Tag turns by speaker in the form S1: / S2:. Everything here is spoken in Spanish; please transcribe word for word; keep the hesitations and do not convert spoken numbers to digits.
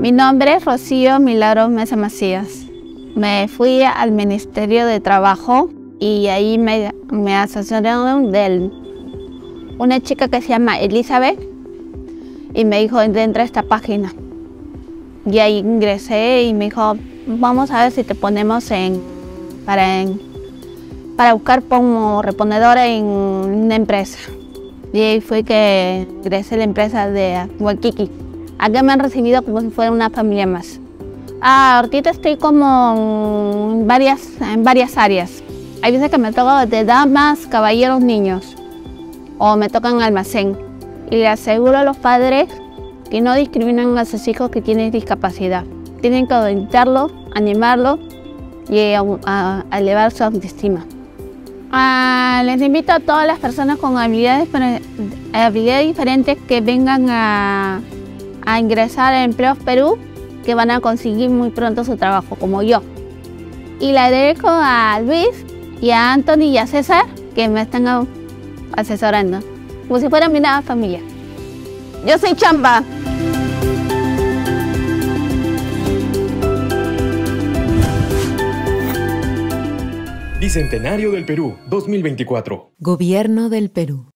S1: Mi nombre es Rocío Milagros Mesa Macías. Me fui al Ministerio de Trabajo y ahí me, me asesoraron de una chica que se llama Elizabeth y me dijo, entra a esta página. Y ahí ingresé y me dijo, vamos a ver si te ponemos en, para, en, para buscar como reponedora en una empresa. Y ahí fue que ingresé a la empresa de Waikiki. Acá me han recibido como si fuera una familia más. Ah, ahorita estoy como en varias, en varias áreas. Hay veces que me toca de damas, caballeros, niños. O me tocan almacén. Y le aseguro a los padres que no discriminan a sus hijos que tienen discapacidad. Tienen que orientarlos, animarlos y a, a, a elevar su autoestima. Ah, les invito a todas las personas con habilidades, habilidades diferentes que vengan a, a ingresar a Empleos Perú, que van a conseguir muy pronto su trabajo, como yo. Y le agradezco a Luis y a Anthony y a César que me están asesorando, como si fuera mi nueva familia. Yo soy Chamba.
S2: Bicentenario del Perú, dos mil veinticuatro.
S3: Gobierno del Perú.